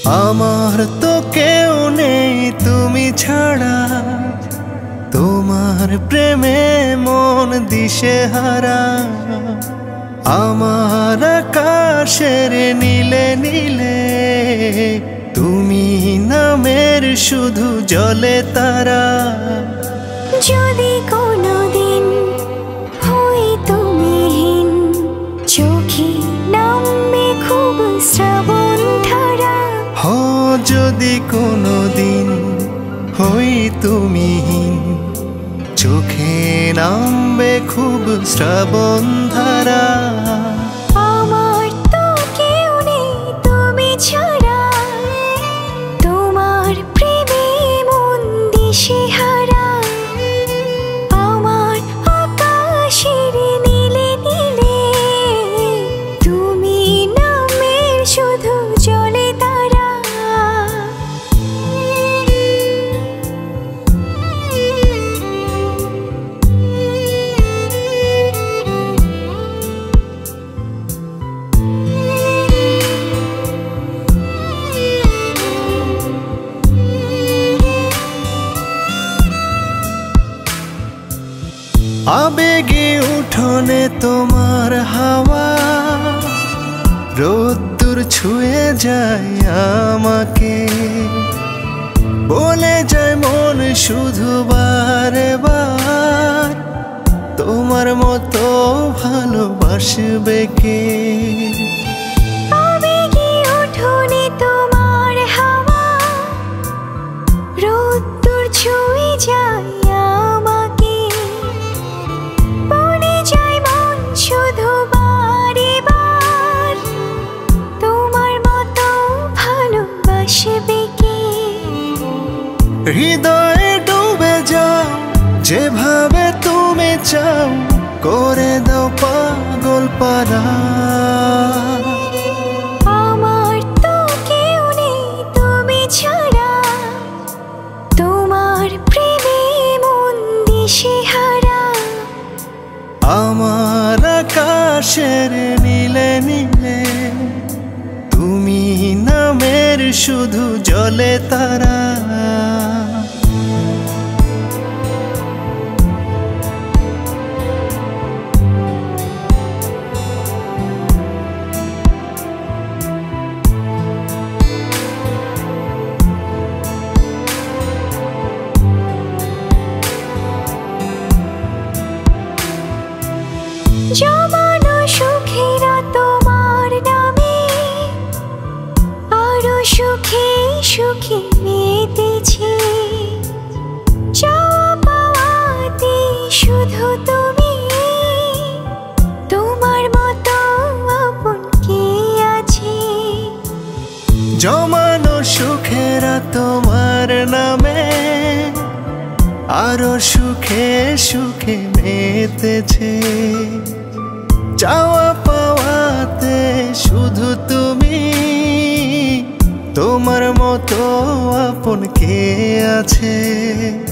আমার তো কেউ নেই তুমি ছাড়া, তোমার প্রেমে মন দিশেহারা। আমার আকাশের নীলে নীলে তুমি নামের শুধু জলে তারা। যদি কোনোদিন হই তুমিহীন, চোখে নামবে খুব শ্রাবণ ধারা। হো যদি কোনোদিন হই তুমিহীন, চোখে নামবে খুব শ্রাবণ ধারা। আমার তো কেউ নেই তুমি ছাড়া, তোমার প্রেমে মন দিশেহারা। আমার আকাশের নীলে নীলে তুমি নামের শুধু জলে তারা। আবেগে উঠোনে তোমার হাওয়া, রোদ্দুর ছুঁয়ে যায় আমাকে। বলে যায় মন শুধু বারে বার, তোমার মতো ভালোবাসবে কে। আবেগে উঠোনে তোমার হাওয়া, রোদ্দুর ছুঁয়ে যায় আমাকে। বলে যায় মন শুধু বারে বার, তোমার মতো ভালোবাসবে কে। হৃদয়ে ডুবে যাও যেভাবে তুমি চাও, করে দাও পাগল পারা। আমার তো কেউ নেই তুমি ছাড়া, তোমার প্রেমে মন দিশেহারা। আমার আকাশের নীলে নীলে তুমি নামের শুধু জলে তারা। জমানো সুখেরা তোমার নামে, আরো সুখে সুখে মেতেছে। চাওয়া পাওয়াতে শুধু তুমি, তোমার মতো আপন কে আছে। জমানো সুখেরা তোমার নামে, আরো সুখে সুখে মেতেছে। চাওয়া পাওয়াতে শুধু তুমি, তোমার মতো আপন কে আছে।